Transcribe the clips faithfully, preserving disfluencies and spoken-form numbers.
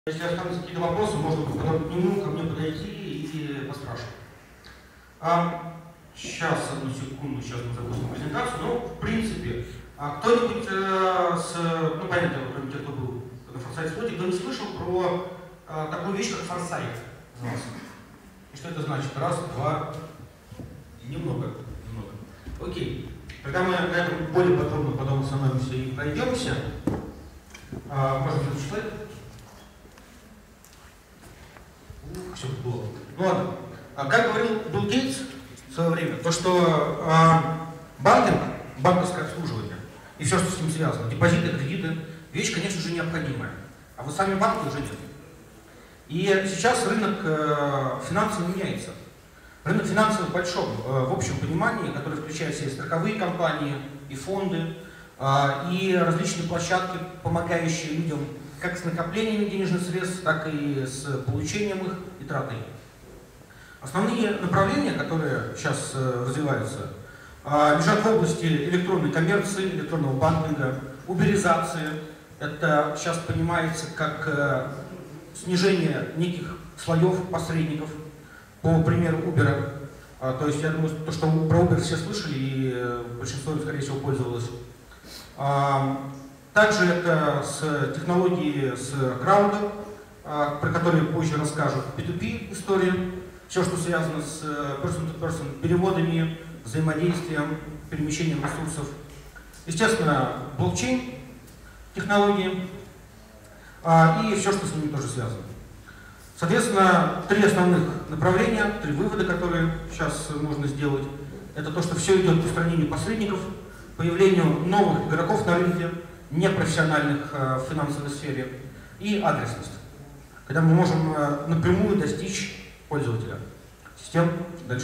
Если останутся какие-то вопросы, можно потом к нему, ко мне подойти и поспрашивать. А, сейчас, одну секунду, сейчас мы запустим презентацию. Ну, в принципе, а кто-нибудь э, с, ну, понятно, кроме тех, кто был на Foresight слоте, кто не слышал про э, такую вещь, как Foresight? И что это значит? Раз, два, немного, немного. Окей. Тогда мы на этом более подробно потом остановимся и пройдемся. А, можно следующий слайд? Все было. Ну ладно. А как говорил Билл Гейтс в свое время, то что а, банкинг, банковское обслуживание и все, что с ним связано, депозиты, кредиты, вещь, конечно же, необходимая. А вот сами банки уже нет. И сейчас рынок э, финансов меняется. Рынок финансов в большом, э, в общем понимании, который включает в себя страховые компании и фонды, э, и различные площадки, помогающие людям как с накоплением денежных средств, так и с получением их и тратой. Основные направления, которые сейчас э, развиваются, э, лежат в области электронной коммерции, электронного банкинга, уберизации. Это сейчас понимается как э, снижение неких слоев посредников, по примеру Uber. А, то есть я думаю, то, что про Uber все слышали, и э, большинство, скорее всего, пользовалось. А, также это с технологией с крауда, а, про которые позже расскажут, пи ту пи история, все, что связано с person-to-person переводами, взаимодействием, перемещением ресурсов. Естественно, блокчейн технологии а, и все, что с ними тоже связано. Соответственно, три основных направления, три вывода, которые сейчас можно сделать. Это то, что все идет к устранению посредников, появлению новых игроков на рынке, непрофессиональных э, в финансовой сфере, и адресность, когда мы можем э, напрямую достичь пользователя. Систем. Дальше.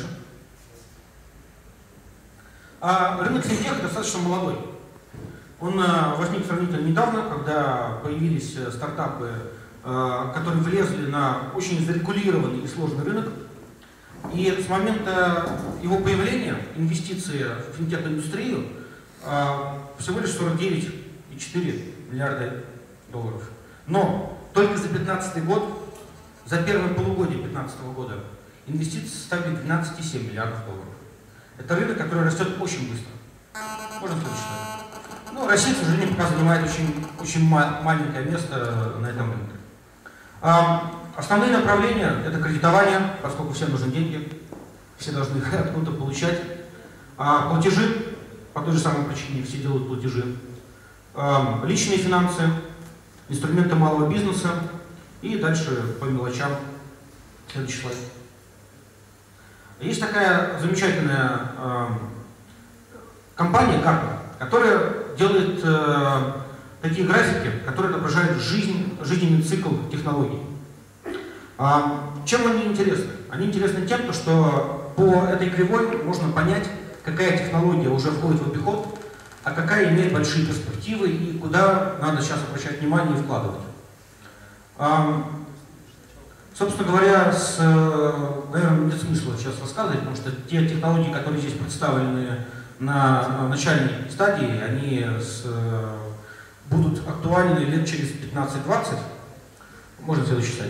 А рынок финтеха достаточно молодой. Он э, возник сравнительно недавно, когда появились э, стартапы, э, которые влезли на очень зарегулированный и сложный рынок. И с момента его появления инвестиции в финтех-индустрию э, всего лишь сорок девять целых четыре десятых миллиарда долларов. Но только за две тысячи пятнадцатый год, за первое полугодие две тысячи пятнадцатого года, инвестиции составили двенадцать целых семь десятых миллиардов долларов. Это рынок, который растет очень быстро. Можно следующий слайд? Ну, Россия, к сожалению, пока занимает очень, очень ма маленькое место на этом рынке. А, основные направления – это кредитование, поскольку всем нужны деньги, все должны их откуда-то получать. А, платежи, по той же самой причине все делают платежи. А, личные финансы, инструменты малого бизнеса и дальше по мелочам. Следующий слайд. Есть такая замечательная э, компания Gartner, которая делает э, такие графики, которые отображают жизнь, жизненный цикл технологий. А, чем они интересны? Они интересны тем, что по этой кривой можно понять, какая технология уже входит в обиход, а какая имеет большие перспективы и куда надо сейчас обращать внимание и вкладывать. А, собственно говоря, с, наверное, нет смысла сейчас рассказывать, потому что те технологии, которые здесь представлены на начальной стадии, они с, будут актуальны лет через пятнадцать-двадцать. Можно следующий слайд.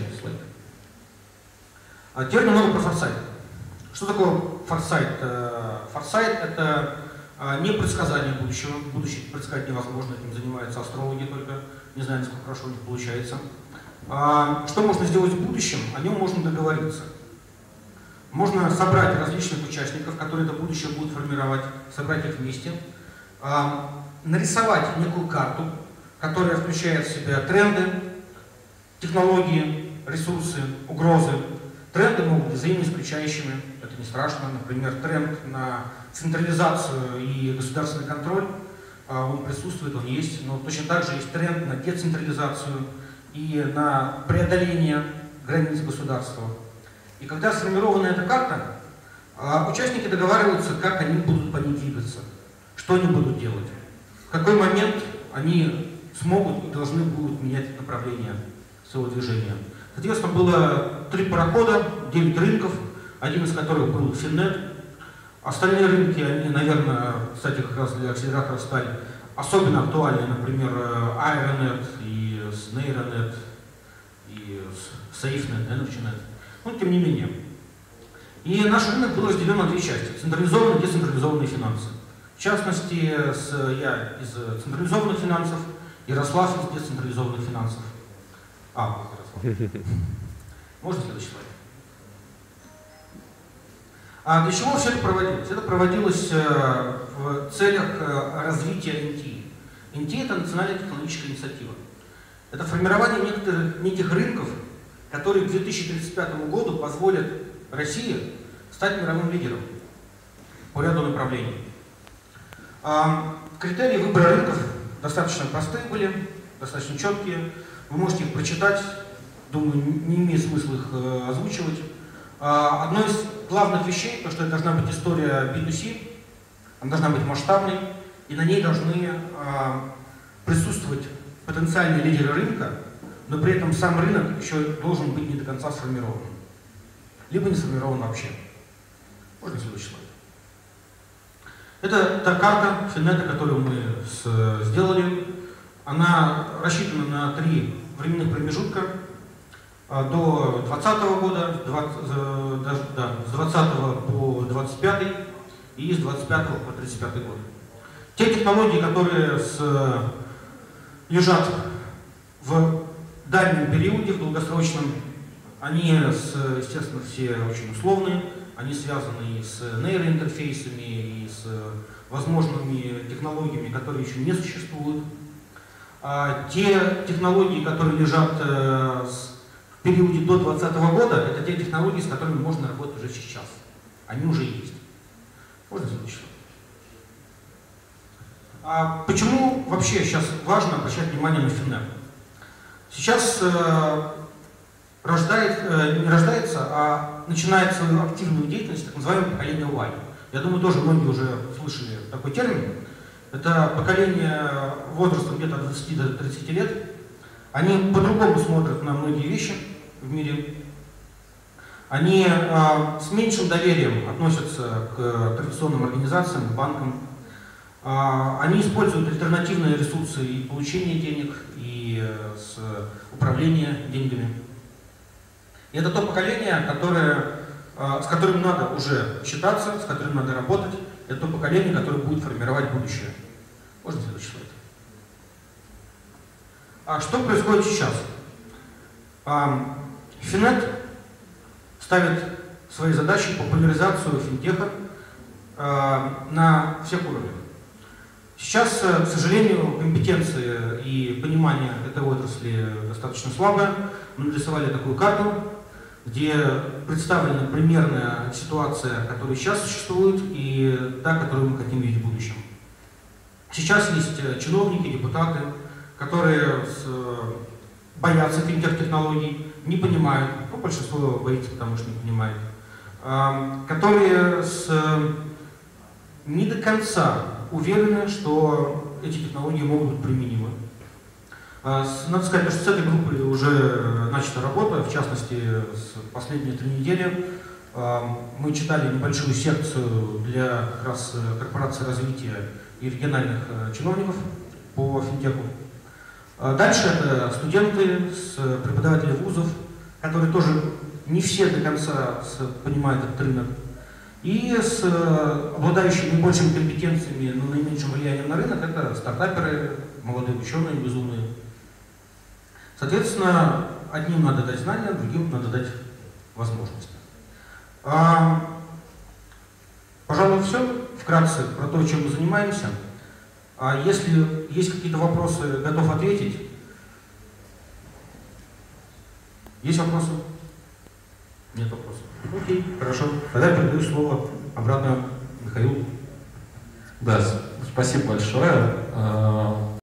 А теперь немного про Foresight. Что такое Foresight? Foresight — это не предсказание будущего. Будущее предсказать невозможно, этим занимаются астрологи только. Не знаю, насколько хорошо у них получается. Что можно сделать в будущем? О нем можно договориться. Можно собрать различных участников, которые это будущее будут формировать, собрать их вместе, нарисовать некую карту, которая включает в себя тренды, технологии, ресурсы, угрозы. Тренды могут быть взаимоисключающими, это не страшно. Например, тренд на централизацию и государственный контроль, он присутствует, он есть, но точно так же есть тренд на децентрализацию и на преодоление границ государства. И когда сформирована эта карта, участники договариваются, как они будут по ней двигаться, что они будут делать, в какой момент они смогут и должны будут менять направление своего движения. Соответственно, было три парохода, девять рынков, один из которых был Финнет. Остальные рынки, они, наверное, кстати, как раз для акселератора стали особенно актуальны, например, Аэронет и Снейронет и SafeNet, EnergyNet, но тем не менее. И наш рынок был разделен на две части – централизованные и децентрализованные финансы. В частности, с, я из централизованных финансов, Ярослав из децентрализованных финансов. А, Ярослав. Можно следующий слайд? А для чего все это проводилось? Это проводилось в целях развития эн ти и. эн ти и – это национальная технологическая инициатива. Это формирование некоторых, неких рынков, которые к две тысячи тридцать пятому году позволят России стать мировым лидером по ряду направлений. А, критерии выбора рынков достаточно простые были, достаточно четкие. Вы можете их прочитать, думаю, не имеет смысла их э, озвучивать. А, одно из главных вещей, то, что это должна быть история би ту си, она должна быть масштабной, и на ней должны а, присутствовать потенциальные лидеры рынка, но при этом сам рынок еще должен быть не до конца сформирован. Либо не сформирован вообще. Можно следующий слайд. Это та карта Финета, которую мы с, сделали. Она рассчитана на три временных промежутка. До двадцатого года, двадцать, да, с двадцатого по двадцать пятый и с двадцать пятого по тридцать пятый год. Те технологии, которые с, лежат в дальнем периоде, в долгосрочном, они, естественно, все очень условные, они связаны и с нейроинтерфейсами, и с возможными технологиями, которые еще не существуют. А те технологии, которые лежат в периоде до двадцатого года, это те технологии, с которыми можно работать уже сейчас. Они уже есть. Можно следующий? А почему вообще сейчас важно обращать внимание на Финет? Сейчас э, рождает, э, не рождается, а начинает свою активную деятельность так называемое поколение Y. Я думаю, тоже многие уже слышали такой термин. Это поколение возрастом где-то от двадцати до тридцати лет. Они по-другому смотрят на многие вещи в мире. Они э, с меньшим доверием относятся к традиционным организациям, к банкам. Э, они используют альтернативные ресурсы и получения денег, и э, с управления деньгами. И это то поколение, которое, э, с которым надо уже считаться, с которым надо работать. Это то поколение, которое будет формировать будущее. Можно следующий слайд? А что происходит сейчас? Финет ставит своей задачей популяризацию финтеха на всех уровнях. Сейчас, к сожалению, компетенции и понимание этой отрасли достаточно слабое. Мы нарисовали такую карту, где представлена примерная ситуация, которая сейчас существует, и та, которую мы хотим видеть в будущем. Сейчас есть чиновники, депутаты, которые с, боятся финтех-технологий, не понимают, ну, большинство боится, потому что не понимает, э, которые с, не до конца уверены, что эти технологии могут быть применимы. Э, с, надо сказать, что с этой группой уже начата работа, в частности, с последние три недели э, мы читали небольшую секцию для как раз корпорации развития и региональных э, чиновников по финтеху. Дальше это студенты, преподаватели вузов, которые тоже не все до конца понимают этот рынок, и с обладающими наибольшими компетенциями, но наименьшим влиянием на рынок, это стартаперы, молодые ученые, безумные. Соответственно, одним надо дать знания, другим надо дать возможности. А, пожалуй, все. Вкратце про то, чем мы занимаемся. А если есть какие-то вопросы, готов ответить. Есть вопросы? Нет вопросов. Окей, хорошо. Тогда передаю слово обратно Михаилу. Да, спасибо большое.